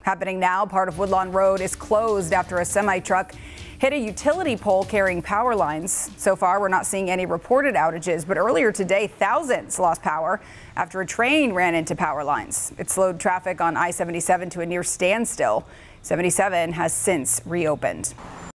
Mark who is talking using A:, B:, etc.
A: Happening now, part of Woodlawn Road is closed after a semi-truck hit a utility pole carrying power lines. So far, we're not seeing any reported outages, but earlier today, thousands lost power after a train ran into power lines. It slowed traffic on I-77 to a near standstill. 77 has since reopened.